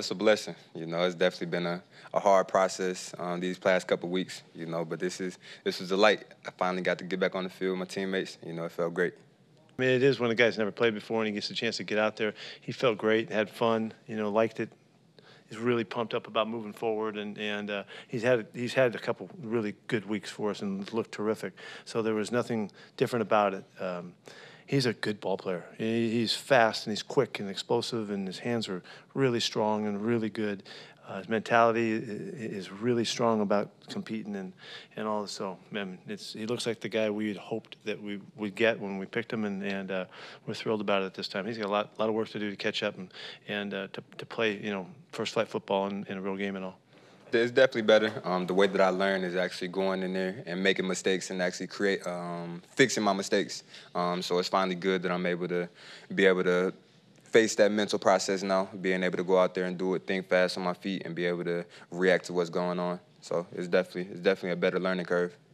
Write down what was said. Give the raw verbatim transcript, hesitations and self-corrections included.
It's a blessing. You know, it's definitely been a, a hard process um, these past couple weeks, you know, but this is this was a light. I finally got to get back on the field with my teammates. You know, it felt great. I mean, it is when a guy's never played before and he gets a chance to get out there. He felt great, had fun, you know, liked it. He's really pumped up about moving forward, and and uh, he's had he's had a couple really good weeks for us and looked terrific. So there was nothing different about it. Um, he's a good ball player. He, he's fast and he's quick and explosive, and his hands are really strong and really good. Uh, his mentality is really strong about competing and, and all. So, man, it's he looks like the guy we had hoped that we would get when we picked him, and, and uh, we're thrilled about it this time. He's got a lot, lot of work to do to catch up and, and uh, to, to play, you know, first flight football in, in a real game and all. It's definitely better. Um, the way that I learn is actually going in there and making mistakes and actually create, um, fixing my mistakes. Um, so it's finally good that I'm able to be able to face that mental process now, being able to go out there and do it, think fast on my feet, and be able to react to what's going on. So it's definitely it's definitely a better learning curve.